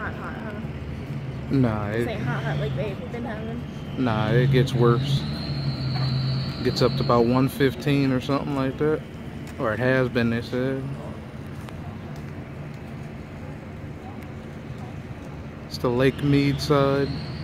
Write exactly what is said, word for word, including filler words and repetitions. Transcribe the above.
hot, hot, huh? Nah, This it, ain't hot, hot like they've been having. nah, it gets worse. Gets up to about one fifteen or something like that. Or it has been, they said. It's the Lake Mead side.